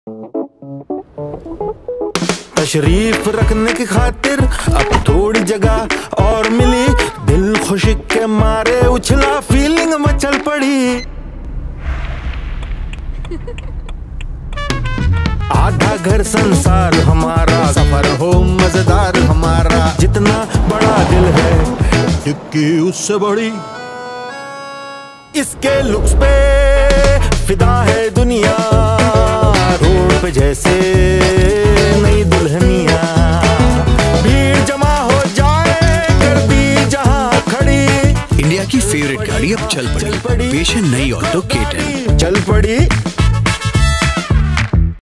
तशरीफ रखने की खातिर अब थोड़ी जगह और मिली, दिल खुशी के मारे उछला, फीलिंग मचल पड़ी। आधा घर संसार हमारा, सफर हो मजेदार हमारा, जितना बड़ा दिल है डिक्की उससे बड़ी। इसके लुक्स पे फिदा है दुनिया, रोड पे जैसे नई दुल्हनिया। भीड़ जमा हो जाए कर दी जहां खड़ी, इंडिया की फेवरेट गाड़ी अब चल पड़ी, पेश है नई ऑल्टो K10। चल पड़ी